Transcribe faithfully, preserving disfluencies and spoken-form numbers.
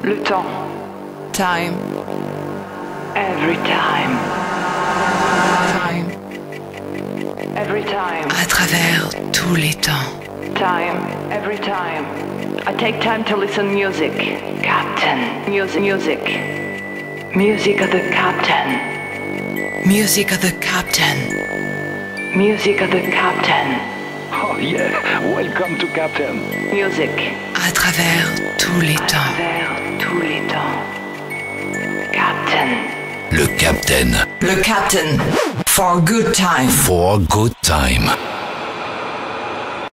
Le temps. Time. Every time. Time. Every time. À travers tous les temps. Time. Every time. I take time to listen music. Captain. Music. Music. Music of the captain. Music of the captain. Music of the captain. Oh yeah, welcome to Captain. Music. À travers tous les À temps. travers tous les temps. Captain. Le Captain. Le captain. For good time. For good time.